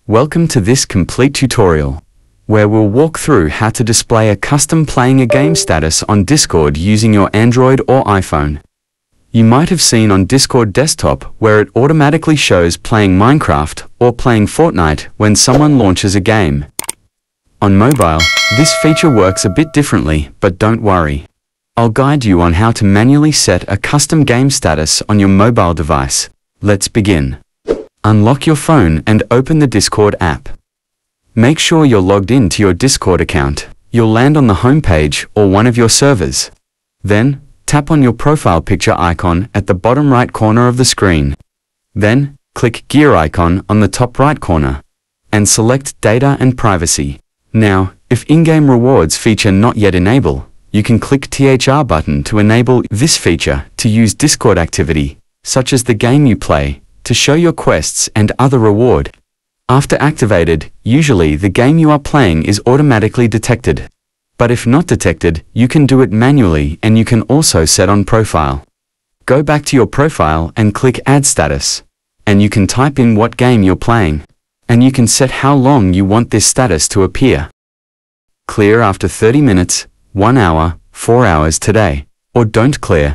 Welcome to this complete tutorial, where we'll walk through how to display a custom playing a game status on Discord using your Android or iPhone. You might have seen on Discord desktop where it automatically shows playing Minecraft or playing Fortnite when someone launches a game. On mobile, this feature works a bit differently, but don't worry. I'll guide you on how to manually set a custom game status on your mobile device. Let's begin. Unlock your phone and open the Discord app. Make sure you're logged in to your Discord account. You'll land on the home page or one of your servers. Then, tap on your profile picture icon at the bottom right corner of the screen. Then, click gear icon on the top right corner, and select Data and Privacy. Now, if in-game rewards feature not yet enable, you can click THR button to enable this feature to use Discord activity, such as the game you play, to show your quests and other reward. After activated, usually the game you are playing is automatically detected. But if not detected, you can do it manually, and you can also set on profile. Go back to your profile and click Add Status, and you can type in what game you're playing, and you can set how long you want this status to appear. Clear after 30 minutes, 1 hour, 4 hours today, or don't clear.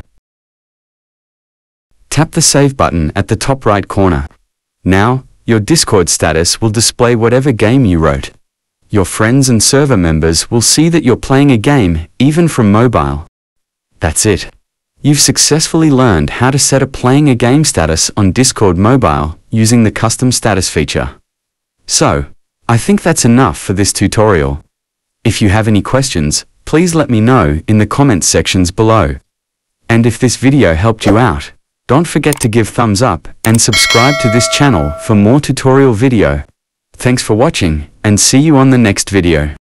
Tap the Save button at the top right corner. Now, your Discord status will display whatever game you wrote. Your friends and server members will see that you're playing a game, even from mobile. That's it. You've successfully learned how to set a playing a game status on Discord mobile using the custom status feature. So, I think that's enough for this tutorial. If you have any questions, please let me know in the comments sections below. And if this video helped you out, don't forget to give thumbs up and subscribe to this channel for more tutorial video. Thanks for watching, and see you on the next video.